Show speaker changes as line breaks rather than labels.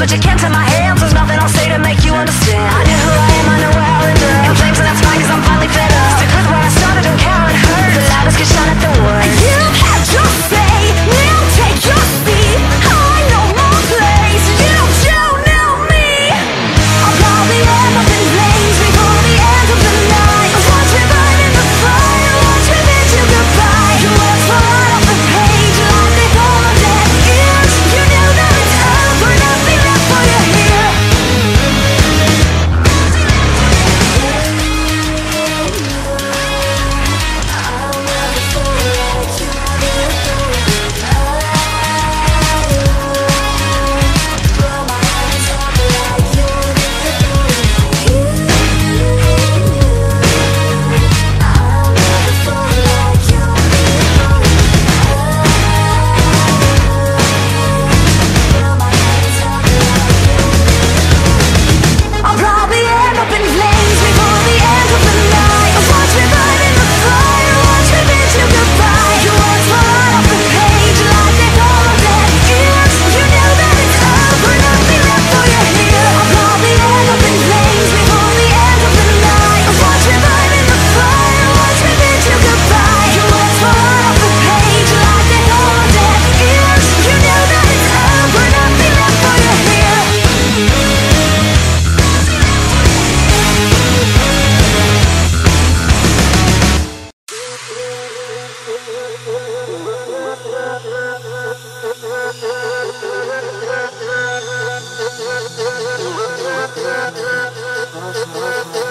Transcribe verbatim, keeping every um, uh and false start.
but you can't tie my hands. There's nothing I'll say to make you understand. I knew who I am, I know where I'll end up. And flames, and that's fine, cause I'm finally fed up. Stick with where I started, don't care how it hurts. The loudest can shine at the worst. You have your say, now take your seat. I know my place, you don't know me. I'll probably end up in flames before the end of the night. Watch me burn in the fire, watch me bid you goodbye. Your words fall right off the page like they fall on deaf ears. You knew that it's over, nothing left for you here. I'll probably end up in flames before the end of the night. Watch me burn in the fire, watch me bid you goodbye. Your words fall right off the page like they fall on deaf ears. You knew that it's over, nothing left for you here. I'll probably end up in flames before the end of the night. Watch me burn in the fire, watch me bid you goodbye. Your words fall right off the page like they fall on deaf ears. You knew that it's over, nothing left for you here.
We'll be right back.